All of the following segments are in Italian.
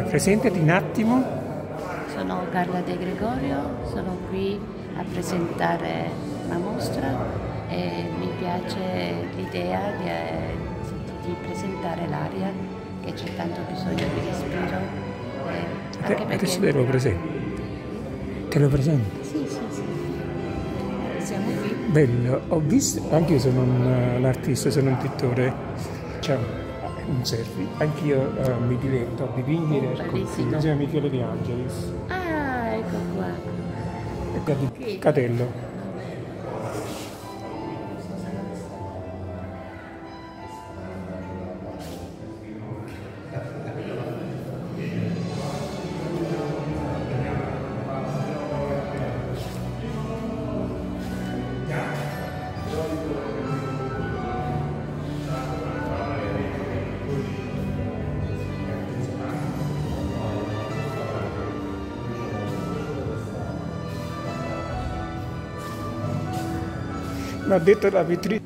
presentati un attimo. Sono Carla De Gregorio, sono qui a presentare la mostra e mi piace l'idea di presentare l'aria, che c'è tanto bisogno di respiro. Anche perché... Adesso te lo presento. Te lo presento? Sì, sì, sì. Siamo qui. Bello, ho visto, anche io sono un artista, sono un pittore, ciao, un selfie, anch'io mi diletto a dipingere, bellissimo. si chiama Michele De Angelis, Ah, ecco qua. e Catello. Mi ha detto la vetrina.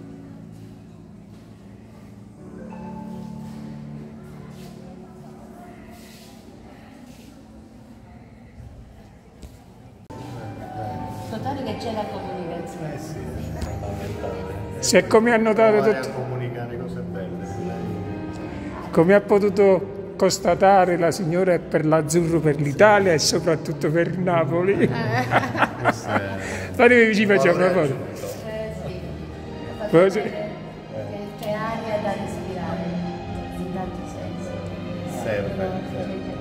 Notare che c'è la comunicazione. Sì, fondamentale. Se come ha notato Provare a tutto, comunicare cose belle. come ha potuto constatare la signora è per l'azzurro per l'Italia e soprattutto per il Napoli. Questo è... State vicino, facciamo una foto. Sì. Cosa? Che c'è aria da respirare, in tanti sensi. Serve. Quello che